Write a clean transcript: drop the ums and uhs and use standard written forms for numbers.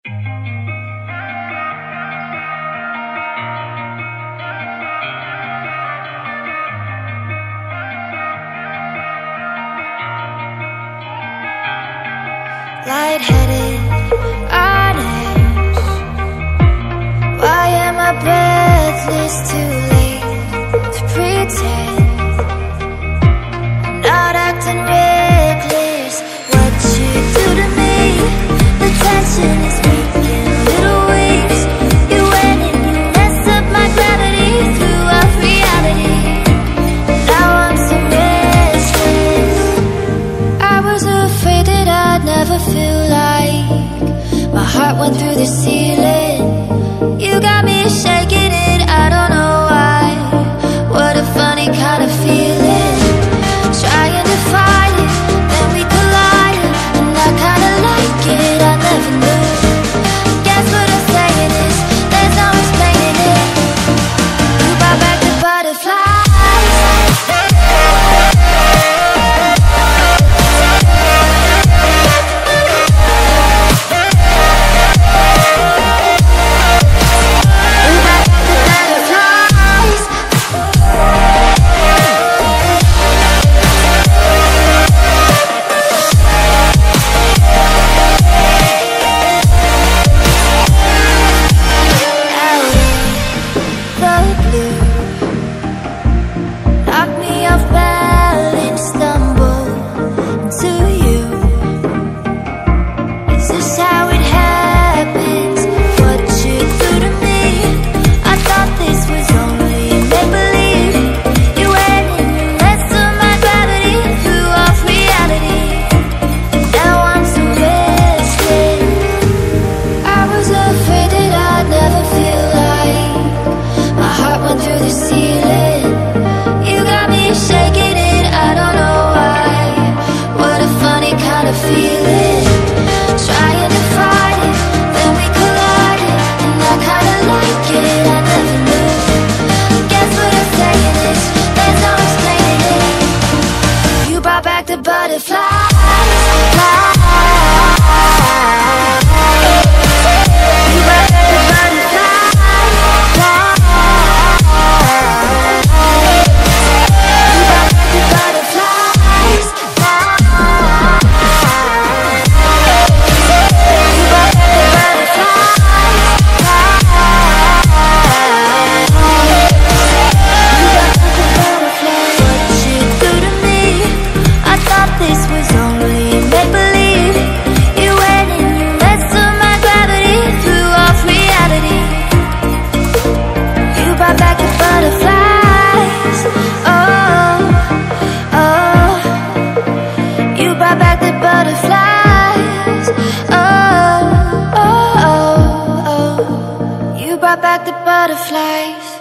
Lightheaded, on edge. Why am I breathless? Too late to pretend. I'm not acting reckless. What you do to me, the tension is making little waves. You went and you messed up my gravity through off reality. Now I'm so restless. I was afraid that I'd never feel like my heart went through the ceiling. You got me shaking it, I don't know why. What a funny kind of feeling. Trying to fight it, then we collided, and I kinda like it, I never knew. Guess what I'm saying is, there's no explaining it. You brought back the butterflies. Butterflies.